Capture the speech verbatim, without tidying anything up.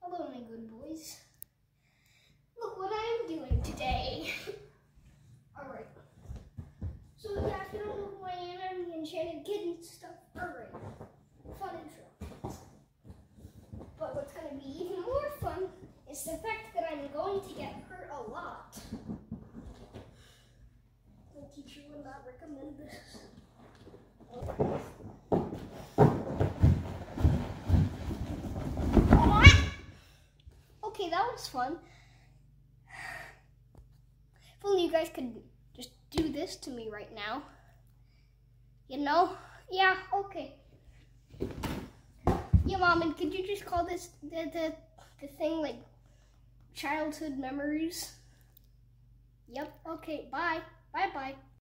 Hello, my good boys. Look what I'm doing today. Alright. So, yeah, if you don't know who I am, I'm the Enchanted Kid and stuff. Alright. Fun intro. But what's going to be even more fun is the fact that I'm going to get hurt a lot. My teacher would not recommend this. Okay, that was fun. If only you guys could just do this to me right now. You know? Yeah, okay. Yeah, Mom, and could you just call this, the, the, the thing, like, childhood memories? Yep, okay, bye. Bye-bye.